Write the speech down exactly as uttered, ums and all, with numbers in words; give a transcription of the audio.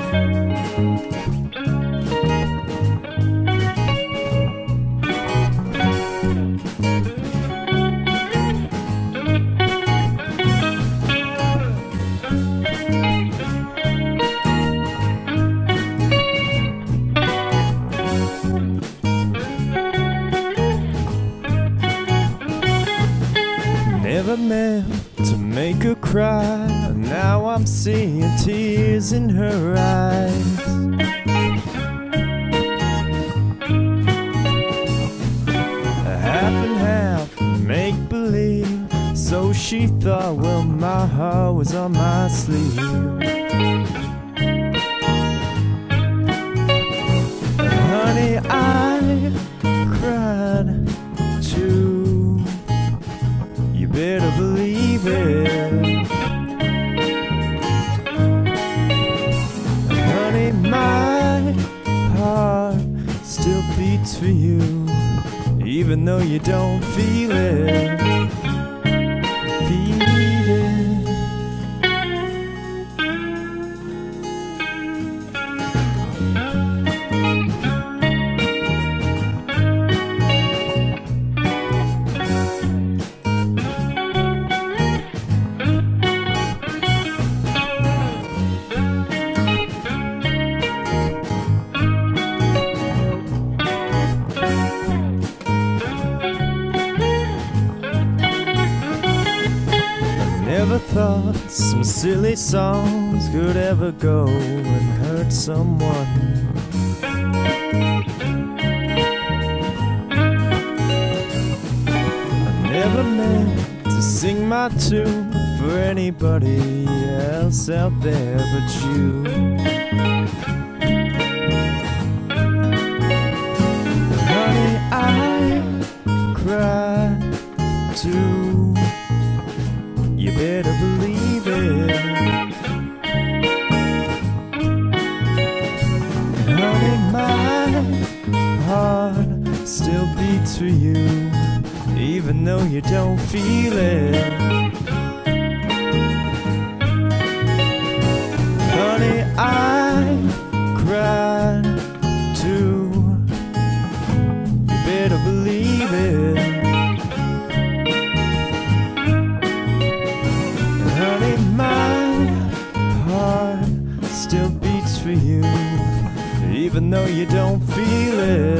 Never meant to make her cry. Now I'm seeing tears in her eyes. Half and half, make believe. So she thought, well, my heart was on my sleeve. Honey, I cried too. You better believe it. Honey, my heart still beats for you, even though you don't feel it. Beat it. Never thought some silly songs could ever go and hurt someone. I never meant to sing my tune for anybody else out there but you. Honey, I cried too. You better believe it. Honey, my heart still beats for you, even though you don't feel it. Honey, I cried too. You better believe it. Honey, my heart still beats for you, even though you don't feel it.